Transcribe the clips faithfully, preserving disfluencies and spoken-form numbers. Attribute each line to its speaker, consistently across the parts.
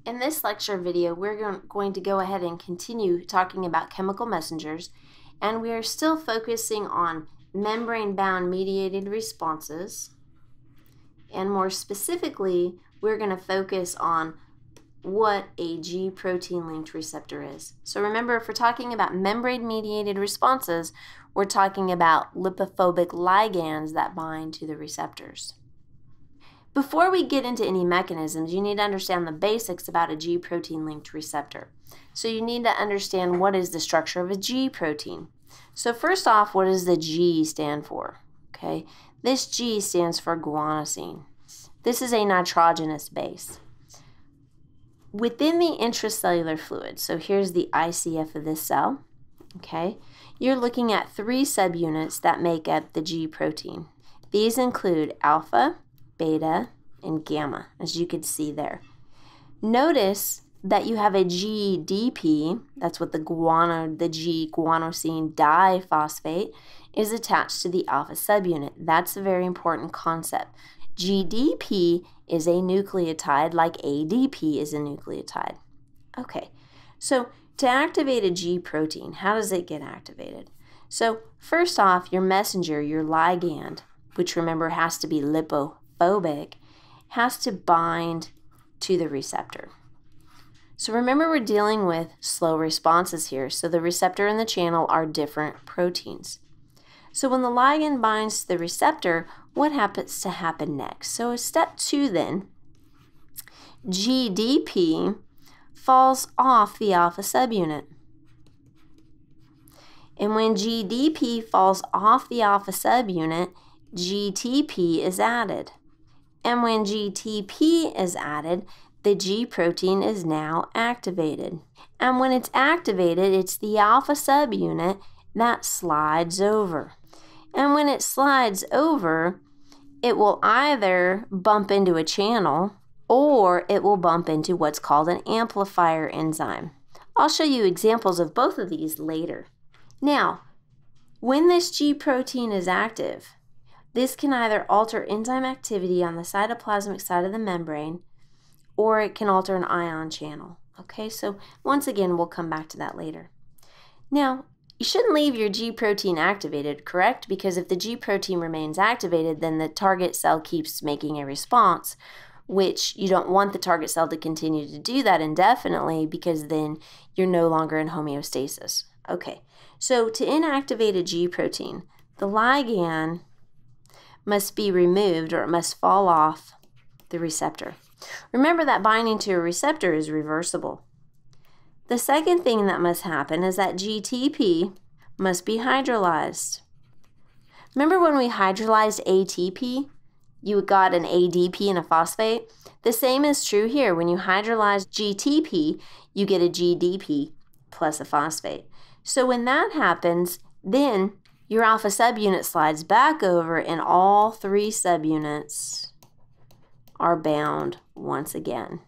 Speaker 1: In this lecture video, we're going to go ahead and continue talking about chemical messengers, and we are still focusing on membrane-bound mediated responses, and more specifically, we're going to focus on what a G protein linked receptor is. So remember, if we're talking about membrane-mediated responses, we're talking about lipophobic ligands that bind to the receptors. Before we get into any mechanisms, you need to understand the basics about a G protein linked receptor. So you need to understand what is the structure of a G protein. So first off, what does the G stand for? Okay, this G stands for guanosine. This is a nitrogenous base. Within the intracellular fluid, so here's the I C F of this cell, okay, you're looking at three subunits that make up the G protein. These include alpha, beta, and gamma, as you can see there. Notice that you have a G D P, that's what the guano, the G guanosine diphosphate, is attached to the alpha subunit. That's a very important concept. G D P is a nucleotide like A D P is a nucleotide. Okay, so to activate a G protein, how does it get activated? So first off, your messenger, your ligand, which remember has to be lipophobic, has to bind to the receptor. So remember, we're dealing with slow responses here, so the receptor and the channel are different proteins. So when the ligand binds to the receptor, what happens to happen next? So step two then, G D P falls off the alpha subunit. And when G D P falls off the alpha subunit, G T P is added. And when G T P is added, the G protein is now activated. And when it's activated, it's the alpha subunit that slides over. And when it slides over, it will either bump into a channel or it will bump into what's called an amplifier enzyme. I'll show you examples of both of these later. Now, when this G protein is active, this can either alter enzyme activity on the cytoplasmic side of the membrane, or it can alter an ion channel. Okay, so once again, we'll come back to that later. Now, you shouldn't leave your G protein activated, correct? Because if the G protein remains activated, then the target cell keeps making a response, which you don't want the target cell to continue to do that indefinitely, because then you're no longer in homeostasis. Okay, so to inactivate a G protein, the ligand must be removed, or it must fall off the receptor. Remember that binding to a receptor is reversible. The second thing that must happen is that G T P must be hydrolyzed. Remember when we hydrolyzed A T P, you got an A D P and a phosphate? The same is true here. When you hydrolyze G T P, you get a G D P plus a phosphate. So when that happens, then your alpha subunit slides back over and all three subunits are bound once again.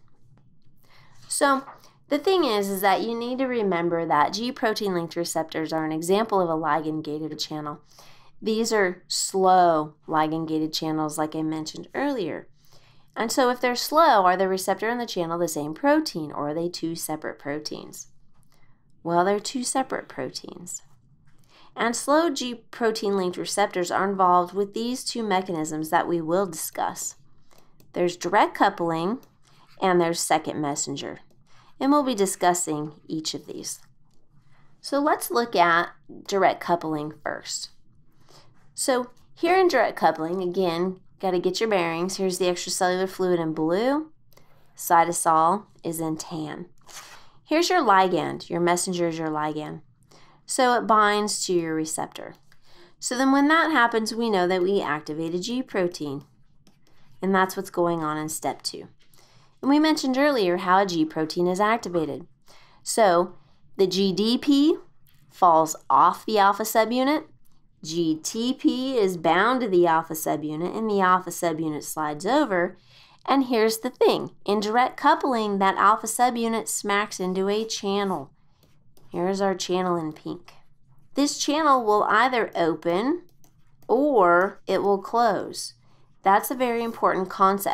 Speaker 1: So the thing is, is that you need to remember that G protein linked receptors are an example of a ligand-gated channel. These are slow ligand-gated channels like I mentioned earlier. And so if they're slow, are the receptor and the channel the same protein, or are they two separate proteins? Well, they're two separate proteins. And slow G protein linked receptors are involved with these two mechanisms that we will discuss. There's direct coupling and there's second messenger. And we'll be discussing each of these. So let's look at direct coupling first. So here in direct coupling, again, got to get your bearings. Here's the extracellular fluid in blue. Cytosol is in tan. Here's your ligand. Your messenger is your ligand. So it binds to your receptor. So then when that happens, we know that we activate a G protein. And that's what's going on in step two. And we mentioned earlier how a G protein is activated. So the G D P falls off the alpha subunit, G T P is bound to the alpha subunit, and the alpha subunit slides over. And here's the thing, in direct coupling, that alpha subunit smacks into a channel. Here's our channel in pink. This channel will either open or it will close. That's a very important concept.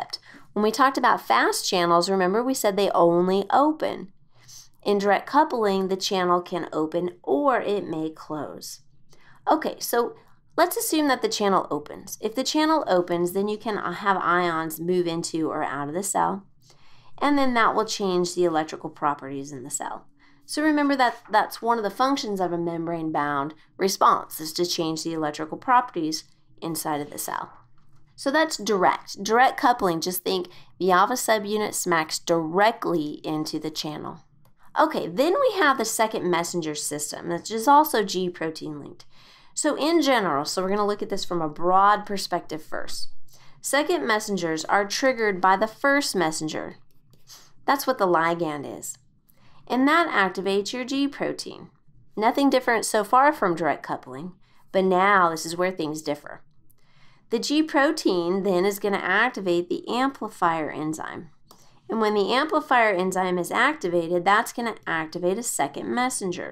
Speaker 1: When we talked about fast channels, remember we said they only open. In direct coupling, the channel can open or it may close. Okay, so let's assume that the channel opens. If the channel opens, then you can have ions move into or out of the cell, and then that will change the electrical properties in the cell. So remember that that's one of the functions of a membrane-bound response, is to change the electrical properties inside of the cell. So that's direct. Direct coupling, just think the alpha subunit smacks directly into the channel. Okay, then we have the second messenger system, which is also G protein linked. So in general, so we're going to look at this from a broad perspective first. Second messengers are triggered by the first messenger. That's what the ligand is. And that activates your G protein. Nothing different so far from direct coupling, but now this is where things differ. The G protein then is going to activate the amplifier enzyme. And when the amplifier enzyme is activated, that's going to activate a second messenger.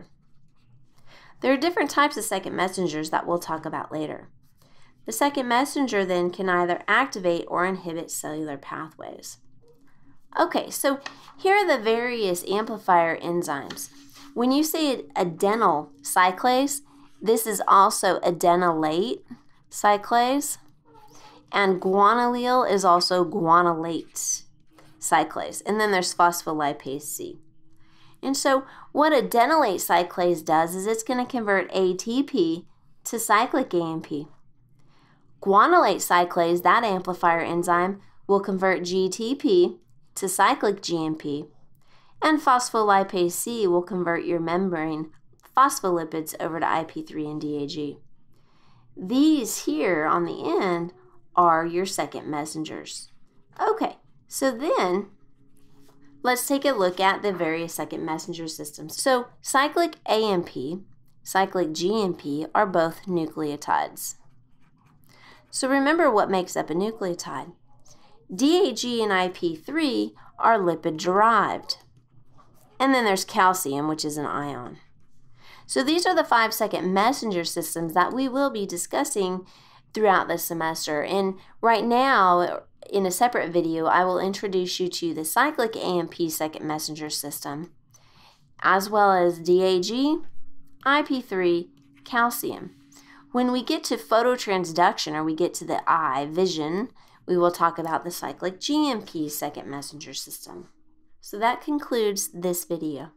Speaker 1: There are different types of second messengers that we'll talk about later. The second messenger then can either activate or inhibit cellular pathways. Okay, so here are the various amplifier enzymes. When you say adenyl cyclase, this is also adenylate cyclase, and guanylyl is also guanylate cyclase, and then there's phospholipase C. And so what adenylate cyclase does is it's going to convert A T P to cyclic A M P. Guanylate cyclase, that amplifier enzyme, will convert G T P to cyclic G M P, and phospholipase C will convert your membrane phospholipids over to I P three and D A G. These here on the end are your second messengers. Okay, so then let's take a look at the various second messenger systems. So cyclic A M P, cyclic G M P are both nucleotides. So remember what makes up a nucleotide. D A G and I P three are lipid derived. And then there's calcium, which is an ion. So these are the five second messenger systems that we will be discussing throughout this semester. And right now, in a separate video, I will introduce you to the cyclic A M P second messenger system, as well as D A G, I P three, calcium. When we get to phototransduction, or we get to the eye, vision, we will talk about the cyclic G M P second messenger system. So that concludes this video.